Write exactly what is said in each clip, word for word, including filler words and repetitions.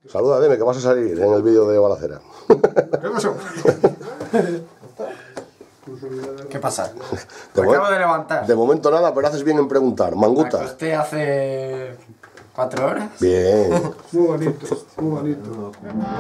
Saluda, dime, que vas a salir en el vídeo de Balacera. ¿Qué pasó? ¿Qué pasa? De Me acabo de levantar. De momento nada, pero haces bien en preguntar. Manguta. Me acosté hace cuatro horas. Bien. Muy bonito, muy bonito.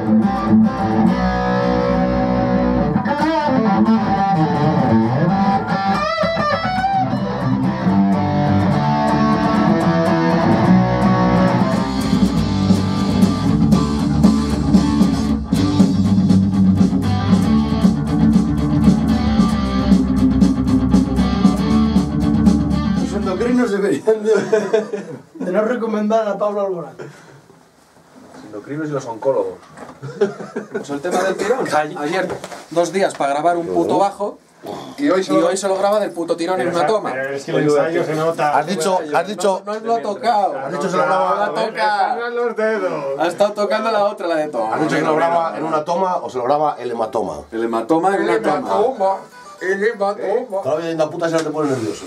Los endocrinos deberían de, de no recomendar a Pablo Alborán. Los endocrinos y los oncólogos. Pues el tema del tirón. Ayer dos días para grabar un puto bajo y hoy solo, y hoy solo graba del puto tirón en una toma. Pero es que el ensayo se nota. Has dicho, has dicho, No, no lo ha tocado. has dicho se lo graba, No lo ha tocado. los dedos. Ha estado tocando la otra, la de toma. has dicho que lo graba en una toma o se lo graba el hematoma. El hematoma en una toma. El hematoma. Todavía en la puta se te pone nervioso.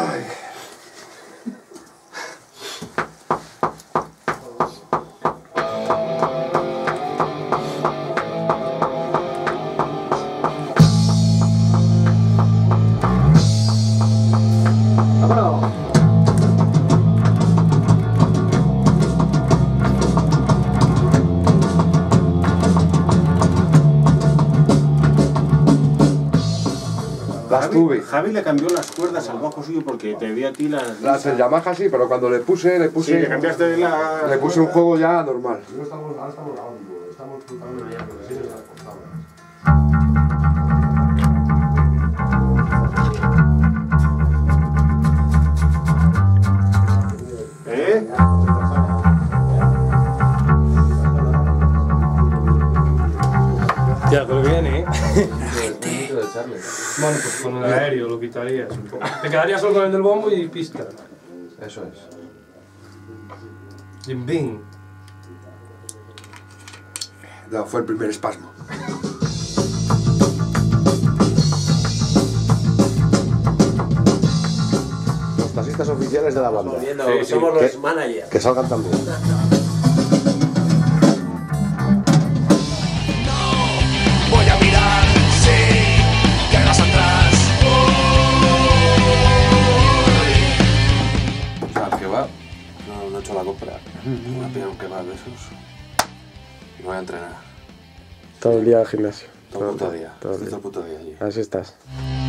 ¡Vámonos! Javi, Javi le cambió las cuerdas al bajo suyo porque te vi a ti las... Las el Yamaha sí, pero cuando le puse, le puse... Sí, le cambiaste la... Le puse un juego ya normal. No estamos, ahora estamos grabando, estamos cruzando ya porque si no se ha cortado. ¿Eh? Ya, pero viene, ¿eh? Bueno, pues con el aéreo lo quitarías un poco. Te quedarías solo con el del bombo y pista. Eso es. Jim Beam. No, fue el primer espasmo. Los taxistas oficiales de la banda. Volviendo, Sí, sí. somos ¿Qué? los managers. Que salgan también. Voy a mirar, sí, que hagas atrás. O sea, el kebab. No, no he hecho la compra. Me voy a pillar un kebab de esos. Y voy a entrenar. Todo el día al gimnasio. Todo el puto día. todo el Estoy día. todo el puto día allí. Así estás.